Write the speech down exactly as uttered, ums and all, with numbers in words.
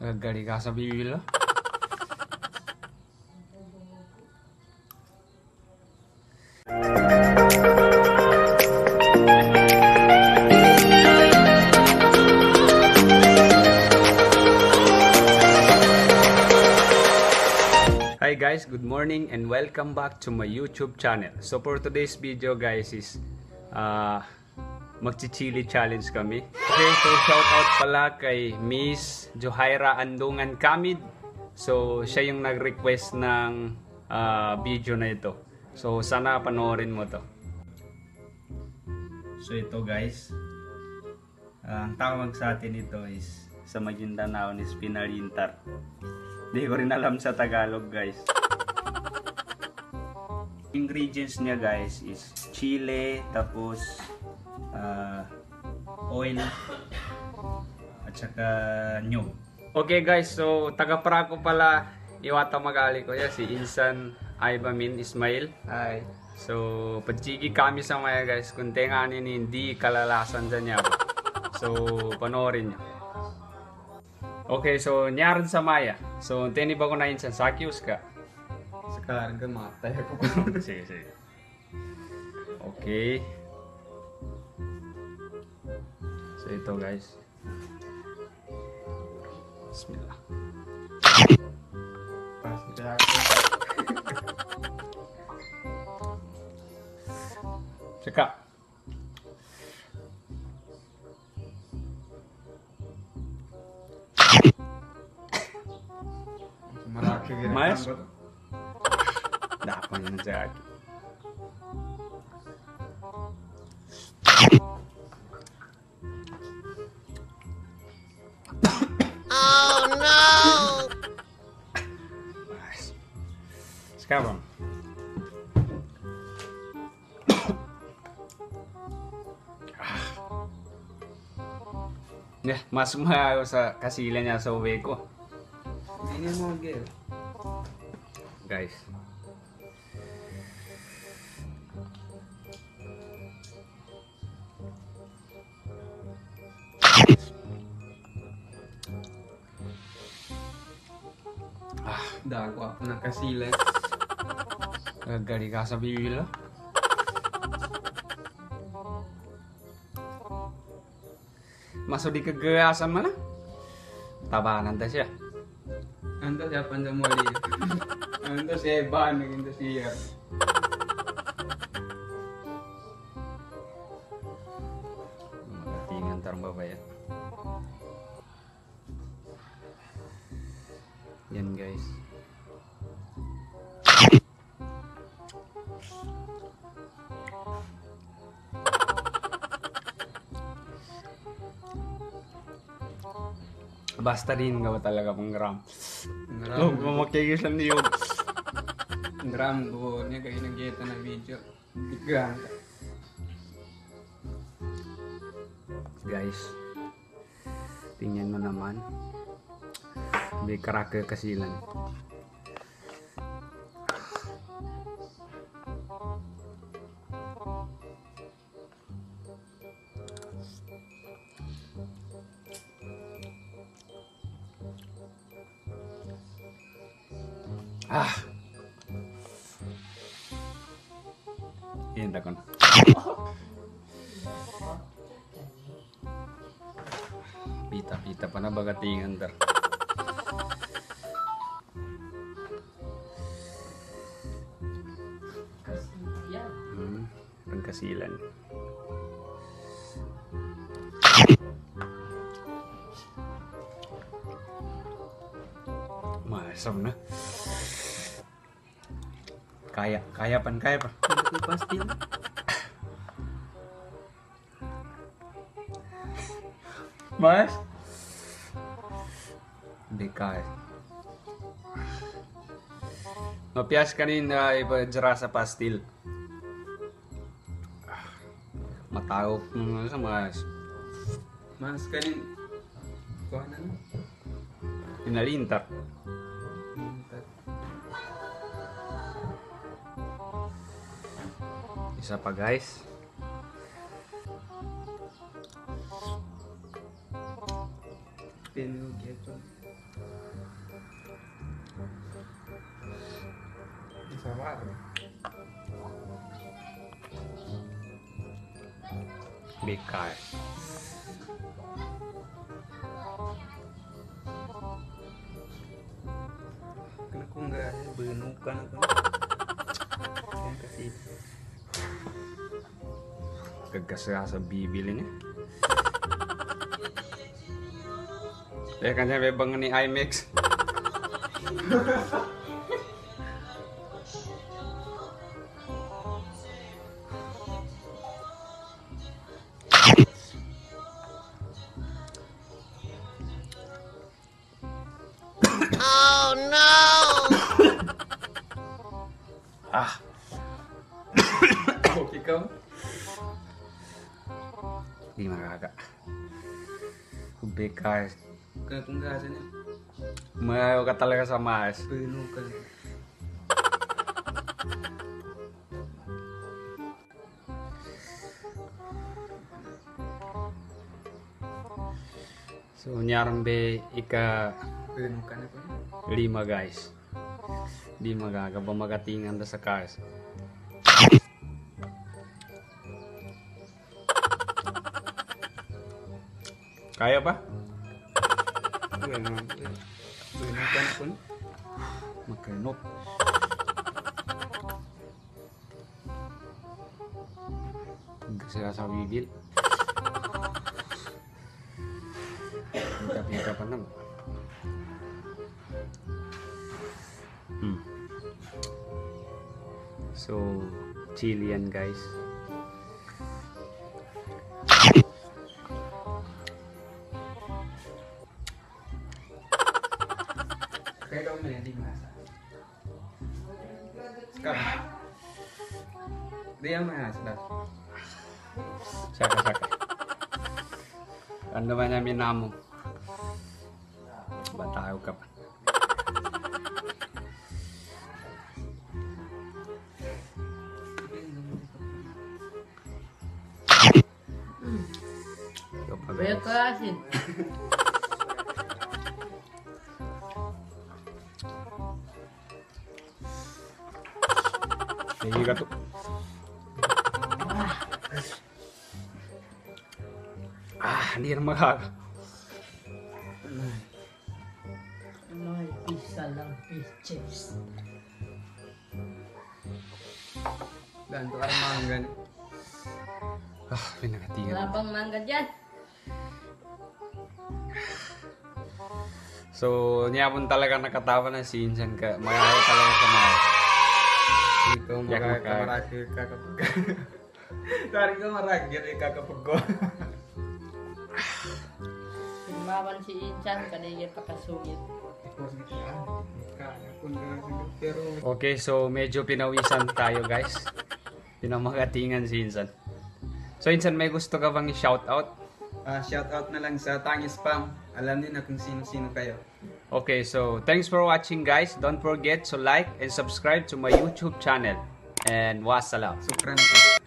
Gagali ka sa bibilo. Hi guys, good morning and welcome back to my YouTube channel. So for today's video guys is uh, magchichili challenge kami. Okay, so shout out pala kay Miss Johaira Andungan Kamid. So siya yung nag-request ng uh, video na ito. So sana panoorin mo to. So ito guys, uh, ang tawag sa atin ito is sa Maguindanao is pinalintar. Hindi ko rin alam sa Tagalog guys. Ingredients niya guys is chile, tapos uh, oil, at saka nyug. Okay guys, so taga Praco pala iwata magali ko ya si Insan Ibamin Ismail. Hi. So pagchigi kami sa maya guys, kung tenganin hindi kalalasan dyan niya. So panoorin nyo. Okay, so nyaran sa maya. So teni ba ko na Insan sakius ka? Sekarang mata ya ko. Sige, sige. Okay. So ito guys. Bismillah. Pasti kaya ako. Ceka. Malaki gini. Mas? Dapat na dyan. Oh no! Sekarang. Ya, masuk mo ako sa kasilan niya sa uwi ko. Ini mo gel. Guys. Ah, Dago ako ng kasilan. gagali ka sa bibilo. Masuk di kegerasan mana? Tabanan ta siya. Ando siya pandamuli. Ando siya ban naging siya. Magatingan tarong babaya. Yan guys. Basta rin gawa talaga pang gram. Oh, mamakikis lang niyo. Drum ko niya kayo nag-geta na video. Tigaan. Guys. Tingnan mo naman. May karake kasilan. Ah. Yan takon. Pita-pita pa na bagatingan dar. Hmm, pagkasilan. Masam na. Kaya, kaya pan, kaya pa. Hindi pasti. Mas? Hindi kaya. Mapias kanina iba jara sa pastil. Matawag mo sa mas. Mas kanin. Kuha na na. Pinalintar. Isa pa guys. Pinugi ito. Sabar. Bekar. Kena kung gaya, benukan ako. Yan kasi. Gagasa sa bibili niya. Eh, kanya may bang ni IMAX. Oh no! Ah, Oh, ikaw? di makaka. Bekar. Kena kung gaya niya. Mayayaw ka talaga sa mas. Benukan. So, nyarambe ika Benukan ako. lima guys. Di magagaba magatingan da sa cars. Kaya ba? Benukan. Benukan ako. Magkanop. Kasi sa bibig. Pika-pika pa naman. Hmm. So, chili yan guys. Kaya daw may hindi masa. Sekarang. Dia mas dah. Saka, saka. Ano naman namin namo? Batayo ka pa. Ikaw pa, Banyak guys. ke asin. Sige ka to. Ah, hindi na makaka. Ano ay pizza lang, fish chips. Dan tu orang manggan. Ah, pinakatingan. Wala bang mangga dyan? So, niyapon talaga nakatawa na si Insan ka. Magawa talaga sa mga. Ikaw Yak mga maka- kamaraki kakapag. Dari ko maragi rin kakapag ko. Pinmawan si Inchan, kanigit pakasugit. Tapos gitu ah. Kaya pun gagawin. Pero Okay, so medyo pinawisan tayo guys. Pinamagatingan si Insan. So Insan, may gusto ka bang i-shoutout? ah, shout out na lang sa Tangi Spam. Alam niyo na kung sino-sino kayo. Okay, so thanks for watching guys. Don't forget to like and subscribe to my YouTube channel. And wassalam. Sukran po.